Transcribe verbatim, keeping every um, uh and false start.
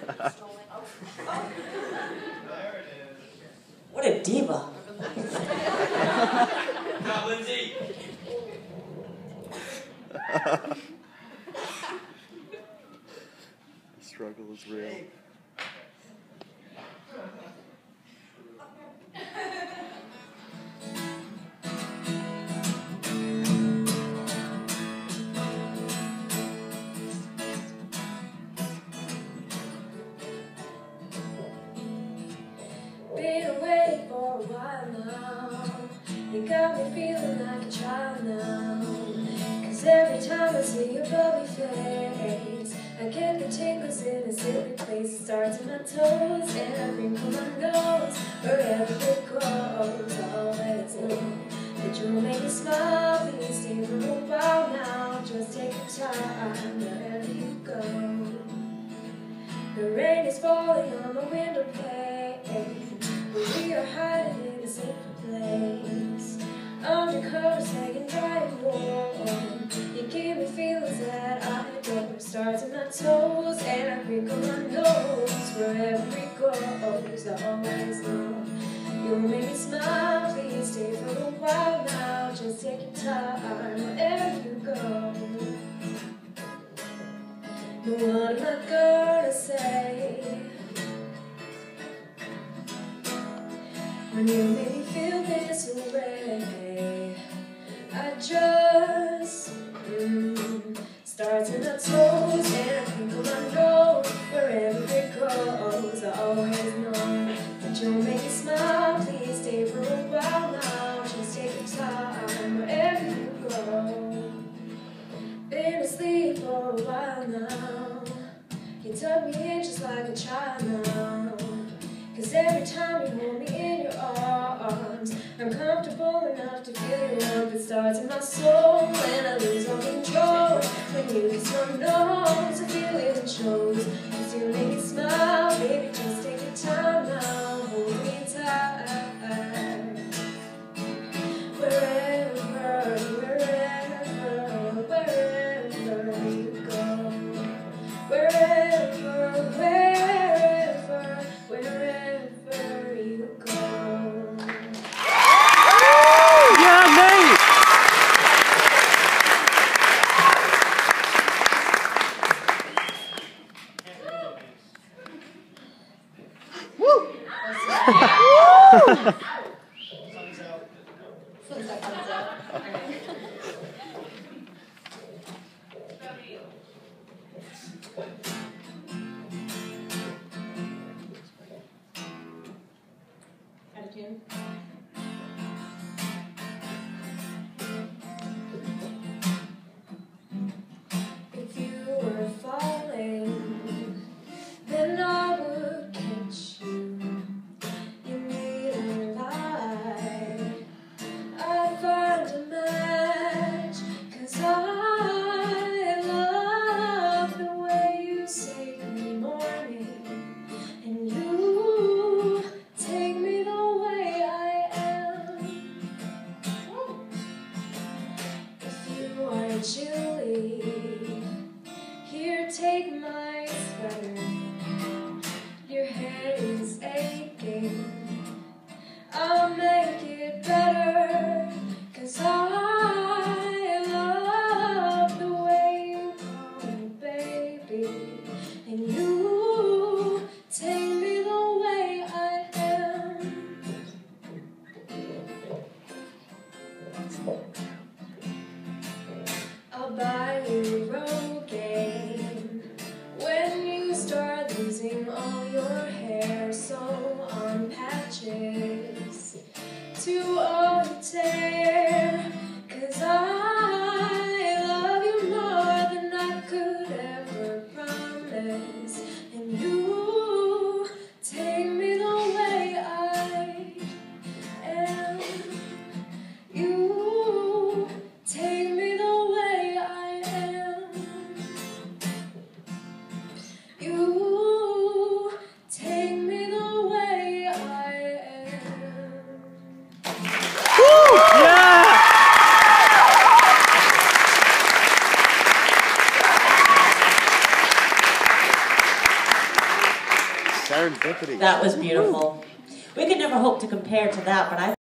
What a diva. Not Lindsay. The struggle is real. Been away for a while now. You got me feeling like a child now. Cause every time I see your bubbly face, I get the tingles in a silly place. It starts in my toes and I wrinkle my nose. Wherever it goes, I always know that you'll make me smile. Please stay for a while now. Just take your time wherever you go. The rain is falling on my window pane. We are hiding in a safe place. Undercover, staying dry and warm. You give me feelings that I adore. Stars in my toes and I wrinkle my nose. Wherever it goes, I always know you'll make me smile. Please stay for a while now. Just take your time wherever you go. But what am I gonna say when you make me feel this way? I just mm, starts in my toes and I crinkle my nose. Wherever it goes, I always know that you'll make me smile. Please stay for a while now. Just take your time wherever you go. Been asleep for a while now. You tuck me in just like a child now. Cause every time you hold me in your arms, I'm comfortable enough to feel your warmth. It starts in my soul and I lose all control. When you kiss my nose, I feel it shows. Cause you make me smile, baby, just take your time now. Hold me tight. Wherever, wherever, wherever you go. Wherever, wherever, wherever you go. Yeah, Nate! Woo! If you were falling, then I would catch you. You need a light. I'd find a match. Cause I love the way you say good morning. And you take me the way I am. If you are chilly, here, take my sweater. Your head is aching. I'll make it better. Cause I love the way you call me baby. And you take me the way I am. I'll buy you a Rogaine when you start losing all your hair. So on patches to all you tear. Cause I love you more than I could ever promise. And you take me the way I am. You take me the way I am. You take me the way I am. Woo! Yeah! Serendipity. That was beautiful. We could never hope to compare to that, but I